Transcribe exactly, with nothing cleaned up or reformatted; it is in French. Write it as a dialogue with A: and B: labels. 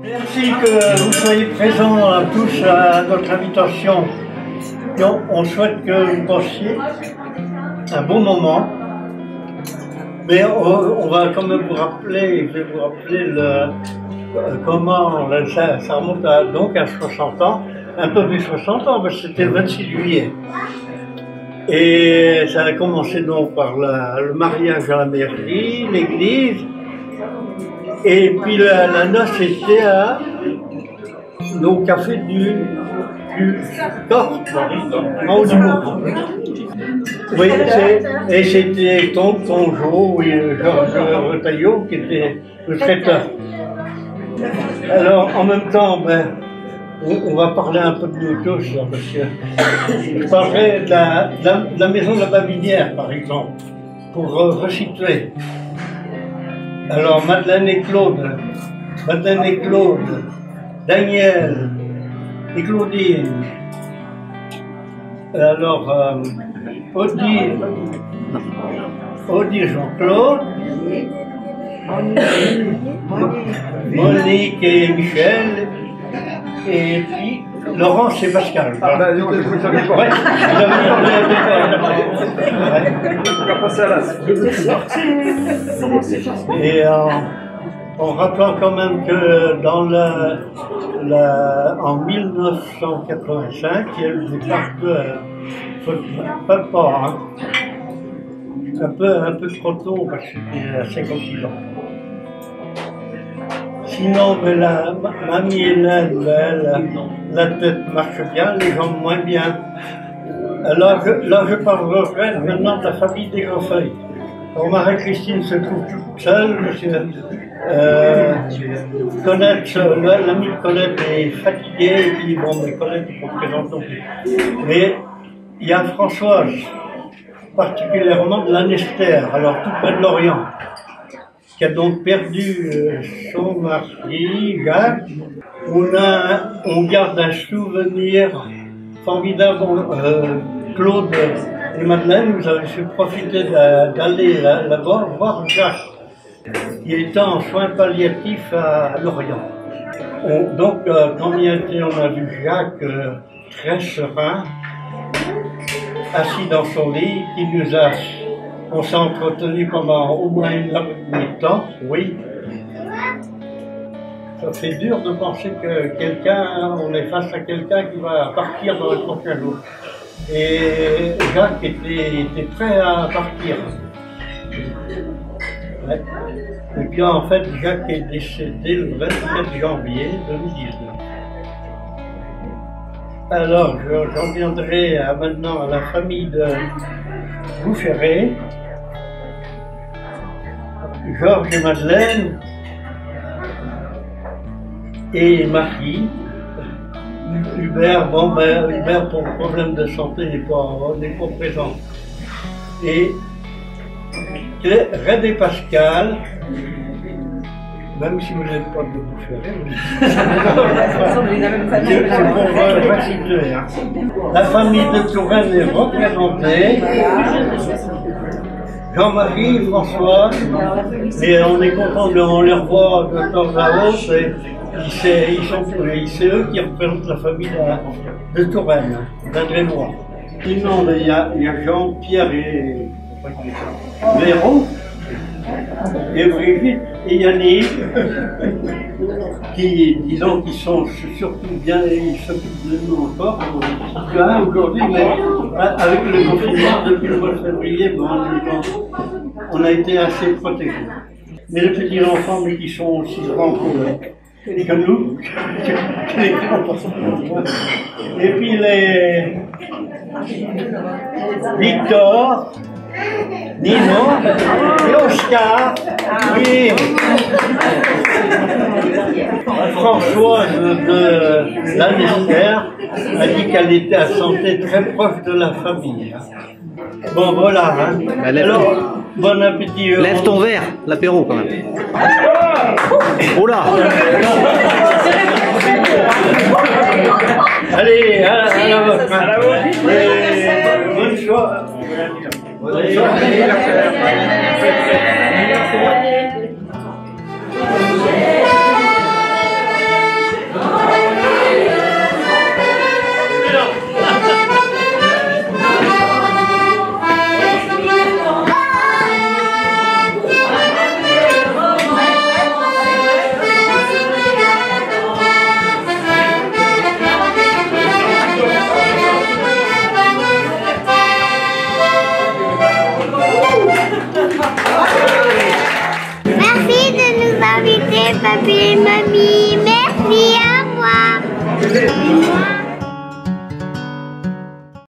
A: Merci que vous soyez présents tous à notre invitation. Et on, on souhaite que vous passiez un bon moment. Mais on, on va quand même vous rappeler, je vais vous rappeler le, comment ça, ça remonte à, donc à soixante ans, un peu plus de soixante ans, mais c'était le vingt-six juillet. Et ça a commencé donc par la, le mariage à la mairie, l'église, et puis la, la noce était à, au café du, du Corps, en haut du mont. Oui, et c'était ton conjoint, oui, Georges Retailleau, qui était le traiteur. Alors, en même temps, ben, on, on va parler un peu de nous tous, là, parce que je parlerai de la, de la, de la maison de la Babinière, par exemple, pour euh, resituer. Alors, Madeleine et Claude, Madeleine et Claude, Daniel et Claudine. Alors, euh, Odile, Odile Jean-Claude, Monique et Michel, et puis Laurence et Pascal.
B: Ah ben, je ne savais pas.
A: Ouais, et en, en rappelant quand même que dans la, la, en mille neuf cent quatre-vingt-cinq, il y a eu des départ de pas de pas, hein. Un peu, un peu trop tôt parce que c'était à cinquante-six ans. Sinon, mais la mamie Hélène, elle, la tête marche bien, les jambes moins bien. Alors je, là, je parlerai maintenant de la famille des Grandfeuilles. Alors Marie-Christine se trouve toute seule, parce que euh, Colette, l'amie de Colette est fatiguée, et puis bon, mais Colette ne se présente non plus. Mais il y a Françoise, particulièrement de l'Anester, alors tout près de Lorient, qui a donc perdu euh, son mari, Jacques. On, a, on garde un souvenir formidable. Euh, Claude et Madeleine, vous avez su profiter d'aller là-bas voir Jacques, qui était en soins palliatifs à, à Lorient. On, donc, euh, quand on y était, on a vu Jacques euh, très serein, assis dans son lit, qui nous a... On s'est entretenu pendant au moins une heure et demie de temps, oui. Ça fait dur de penser que quelqu'un, on est face à quelqu'un qui va partir dans les prochains jours. Et Jacques était, était prêt à partir. Ouais. Et puis en fait, Jacques est décédé le vingt-sept janvier deux mille dix-neuf. Alors, j'en viendrai à maintenant à la famille de Boucheré. Georges et Madeleine et Marie. Hubert, bon ben, Hubert pour problème de santé n'est pas, n'est pas présent. Et Red et Pascal, même si vous n'êtes pas de Boucheré, c'est pour vous resituer. Hein. La famille de Touraine est représentée. Jean-Marie, François, et on est content de on les revoit de temps à autre, et c'est eux qui représentent la famille de, de Touraine, d'André-Noir. Sinon, il y a, a Jean-Pierre et Véron, et Brigitte et Yannick, qui, disons, qui sont surtout bien, ils s'occupent de nous encore, là, aujourd'hui, mais avec le confinement, depuis le mois de février, bon, on a été assez protégés. Mais les petits enfants, mais qui sont aussi grands que, que nous, que les grands. Et puis les Victor, Nino et Oscar, oui. François de, de l'Anester a dit qu'elle était à santé très proche de la famille. Bon, voilà. Hein.
C: Bah, lève,
A: alors, bon appétit.
C: Lève euh, ton verre, l'apéro quand même. Oh là.
A: Allez, à, à la vôtre. À la vôtre. Bonne soirée. Bonne soirée.
B: papi et mamie, merci à moi.